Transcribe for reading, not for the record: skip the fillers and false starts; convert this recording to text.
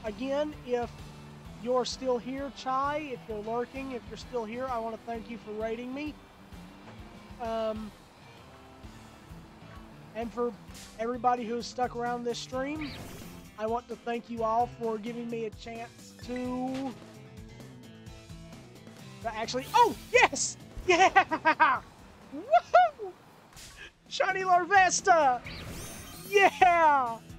again, if you're still here, Chai, if you're lurking, if you're still here, I want to thank you for rating me. And for everybody who's stuck around this stream, I want to thank you all for giving me a chance to actually... Oh, yes! Yeah! Woohoo! Shiny Larvesta! Yeah!